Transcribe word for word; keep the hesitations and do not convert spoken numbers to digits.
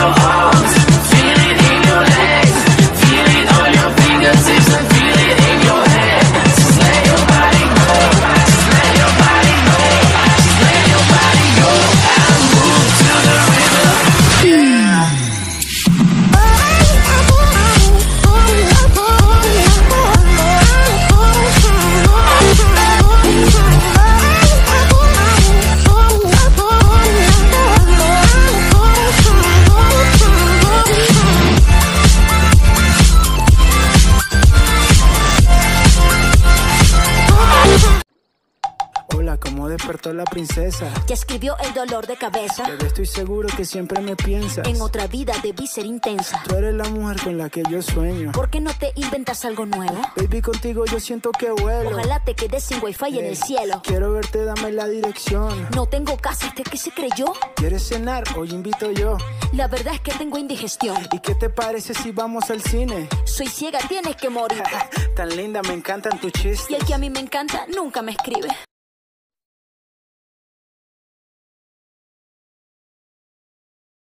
your arms, feel it in your legs, feel it on your fingertips and feel it in your head. Just let your body go, just let your body go, just let your body go and move to the rhythm. Yeah. Hola, ¿cómo despertó la princesa? Ya escribió el dolor de cabeza. Bebé, estoy seguro que siempre me piensas. En otra vida debí ser intensa. Tú eres la mujer con la que yo sueño. ¿Por qué no te inventas algo nuevo? Baby, contigo yo siento que vuelo. Ojalá te quedes sin wifi hey, en el cielo. Quiero verte, dame la dirección. No tengo casa, ¿este qué se creyó? ¿Quieres cenar? Hoy invito yo. La verdad es que tengo indigestión. ¿Y qué te parece si vamos al cine? Soy ciega, tienes que morir. Tan linda, me encantan tus chistes. Y el que a mí me encanta nunca me escribe.